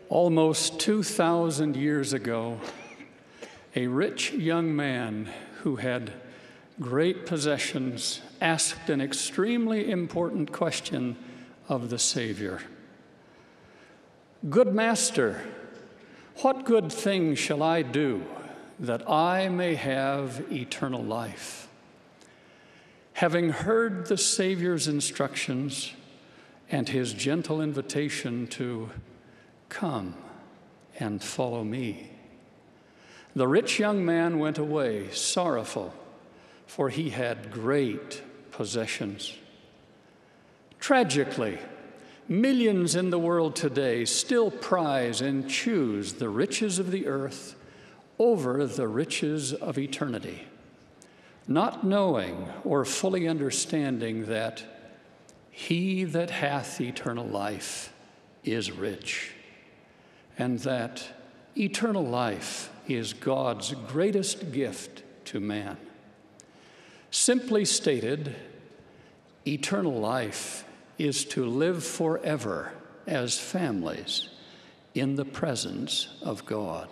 Almost 2,000 years ago, a rich young man who had great possessions asked an extremely important question of the Savior. "Good Master, what good thing shall I do that I may have eternal life?" Having heard the Savior's instructions and his gentle invitation to come and follow me, the rich young man went away sorrowful, for he had great possessions. Tragically, millions in the world today still prize and choose the riches of the earth over the riches of eternity, not knowing or fully understanding that he that hath eternal life is rich, and that eternal life is God's greatest gift to man. Simply stated, eternal life is to live forever as families in the presence of God.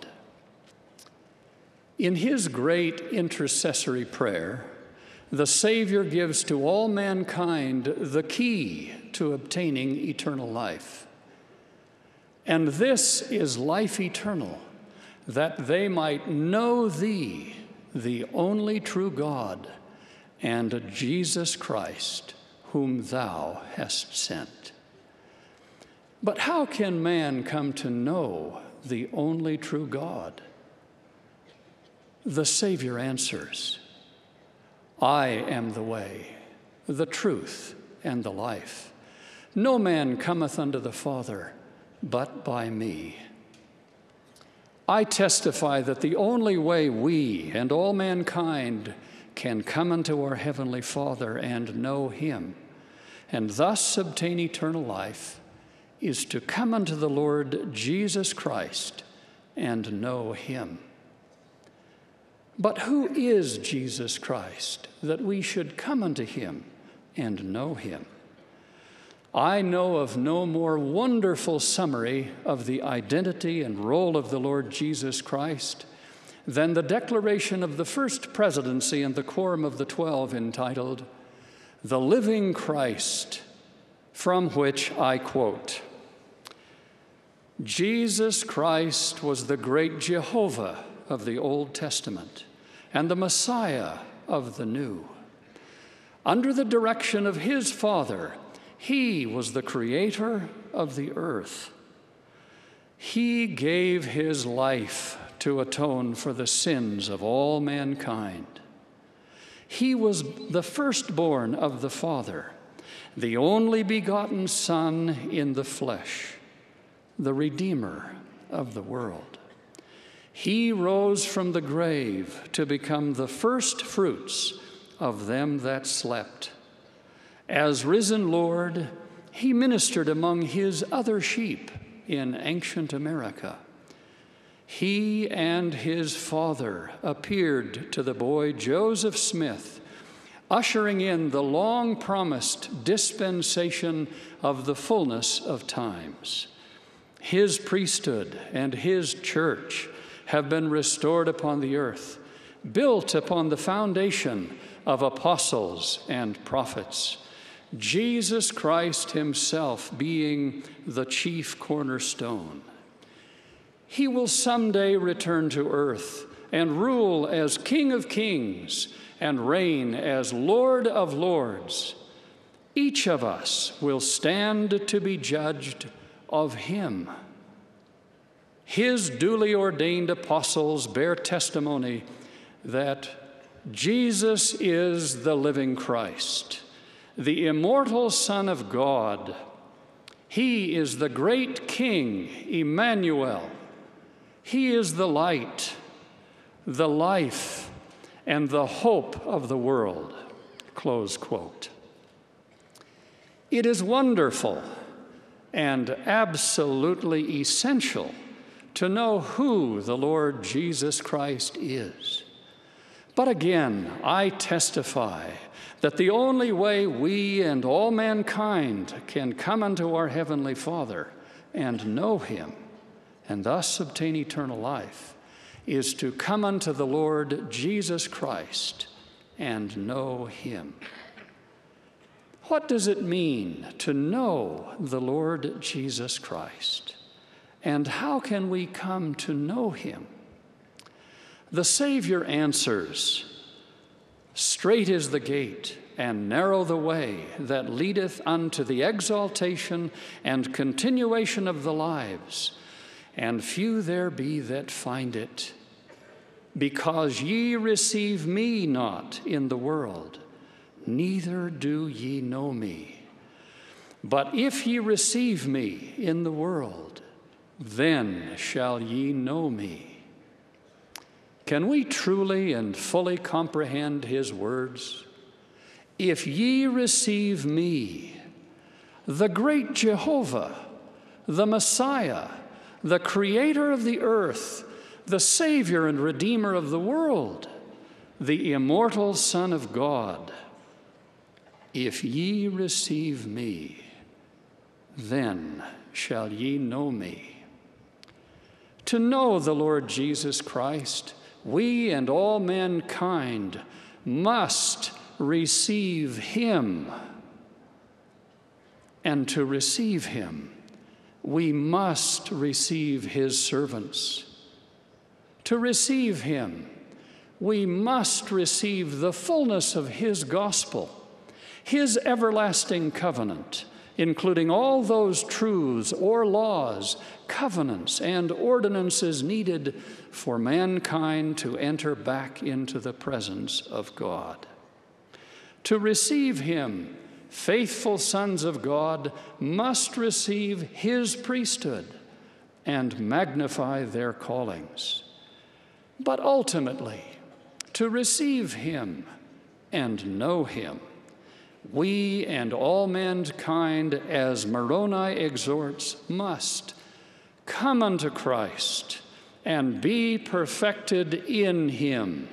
In his great intercessory prayer, the Savior gives to all mankind the key to obtaining eternal life. And this is life eternal, that they might know thee, the only true God, and Jesus Christ, whom thou hast sent. But how can man come to know the only true God? The Savior answers, "I am the way, the truth, and the life. No man cometh unto the Father but by me." I testify that the only way we and all mankind can come unto our Heavenly Father and know him, and thus obtain eternal life, is to come unto the Lord Jesus Christ and know him. But who is Jesus Christ, that we should come unto him and know him? I know of no more wonderful summary of the identity and role of the Lord Jesus Christ than the declaration of the first presidency in the Quorum of the 12 entitled, "The Living Christ," from which I quote, "Jesus Christ was the great Jehovah of the Old Testament and the Messiah of the New. Under the direction of his Father, he was the creator of the earth. He gave his life to atone for the sins of all mankind. He was the firstborn of the Father, the only begotten Son in the flesh, the Redeemer of the world. He rose from the grave to become the first fruits of them that slept. As risen Lord, he ministered among his other sheep in ancient America. He and his Father appeared to the boy Joseph Smith, ushering in the long-promised dispensation of the fullness of times. His priesthood and his church have been restored upon the earth, built upon the foundation of apostles and prophets, Jesus Christ himself being the chief cornerstone. He will someday return to earth and rule as King of Kings and reign as Lord of Lords. Each of us will stand to be judged of him. His duly ordained apostles bear testimony that Jesus is the living Christ, the immortal Son of God. He is the great King, Emmanuel. He is the light, the life, and the hope of the world." Close quote. It is wonderful and absolutely essential to know who the Lord Jesus Christ is. But again, I testify that the only way we and all mankind can come unto our Heavenly Father and know him and thus obtain eternal life, is to come unto the Lord Jesus Christ and know him. What does it mean to know the Lord Jesus Christ? And how can we come to know him? The Savior answers, "Strait is the gate, and narrow the way that leadeth unto the exaltation and continuation of the lives, and few there be that find it. Because ye receive me not in the world, neither do ye know me. But if ye receive me in the world, then shall ye know me." Can we truly and fully comprehend his words? If ye receive me, the great Jehovah, the Messiah, the creator of the earth, the Savior and Redeemer of the world, the immortal Son of God, if ye receive me, then shall ye know me. To know the Lord Jesus Christ, we and all mankind must receive him. And to receive him, we must receive his servants. To receive him, we must receive the fullness of his gospel, his everlasting covenant, including all those truths or laws, covenants, and ordinances needed for mankind to enter back into the presence of God. To receive him, faithful sons of God must receive his priesthood and magnify their callings. But ultimately, to receive him and know him, we and all mankind, as Moroni exhorts, must come unto Christ and be perfected in him.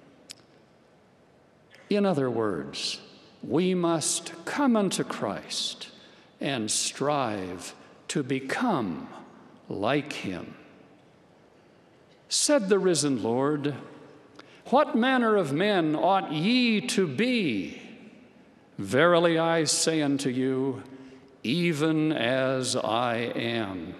In other words, we must come unto Christ and strive to become like him. Said the risen Lord, "What manner of men ought ye to be? Verily I say unto you, even as I am."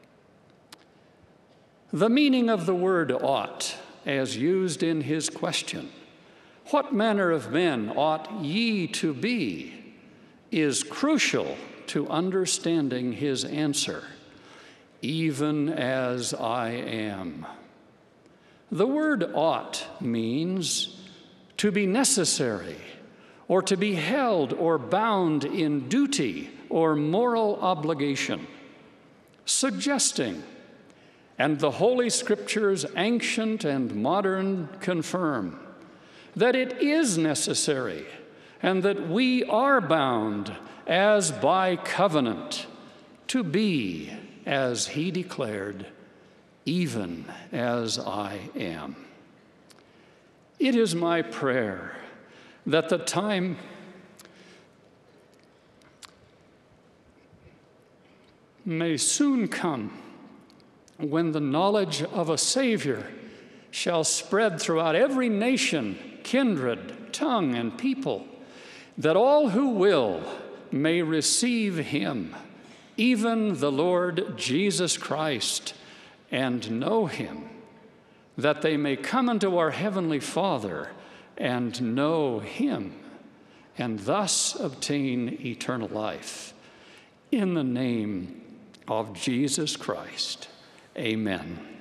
The meaning of the word ought, as used in his question, "What manner of men ought ye to be?" is crucial to understanding his answer, "Even as I am." The word ought means to be necessary, or to be held or bound in duty or moral obligation, suggesting, and the Holy Scriptures, ancient and modern, confirm, that it is necessary and that we are bound as by covenant to be, as he declared, "Even as I am." It is my prayer that the time may soon come when the knowledge of a Savior shall spread throughout every nation, kindred, tongue, and people, that all who will may receive him, even the Lord Jesus Christ, and know him, that they may come unto our Heavenly Father and know him, and thus obtain eternal life. In the name of Jesus Christ, amen.